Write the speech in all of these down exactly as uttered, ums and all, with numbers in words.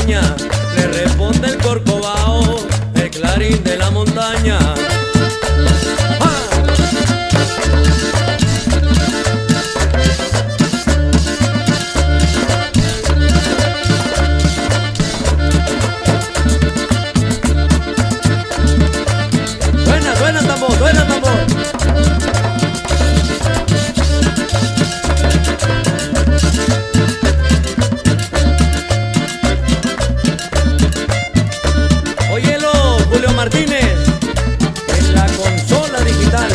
montaña, le responde el corcovado, el clarín de la montaña. Suena, suena el tambor, suena el tambor. Óyelo, Julio Martínez, en la consola digital.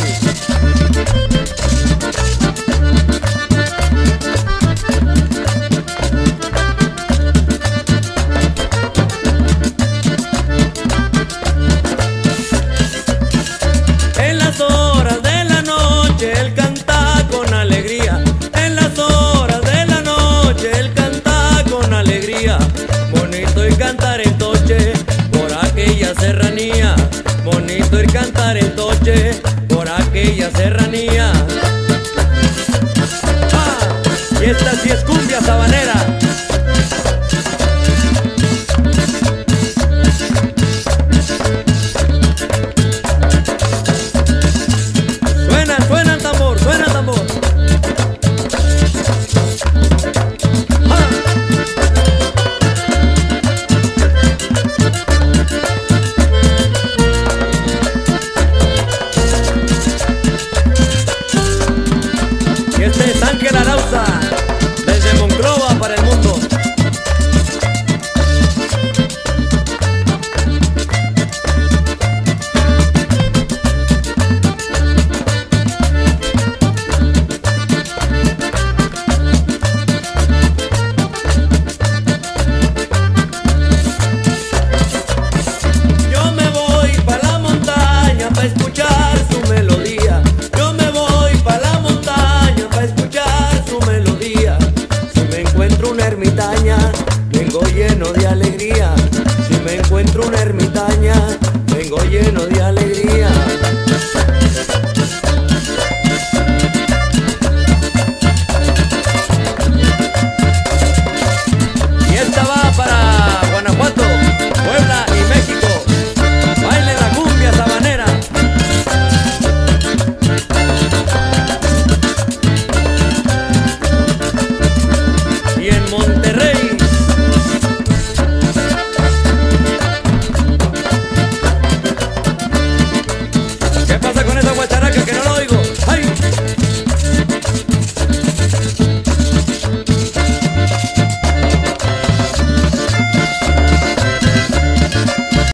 En las horas de la noche él canta con alegría. En las horas de la noche él canta con alegría. Bonito y cantar en toche por aquella serranía. Bonito ir cantar en toche por aquella serranía. ¡Ah! Y esta sí es cumbia sabanera. Suena, suena el tambor, suena el tambor. ¡Ah! Y este es Ángel Arauza, desde Monclova para el mundo. Yo me voy pa' la montaña pa' escuchar su melodía. Yo me voy pa' la montaña pa' escuchar su melodía. Si me encuentro una ermitaña, vengo lleno de alegría. Si me encuentro una ermitaña, vengo lleno de alegría.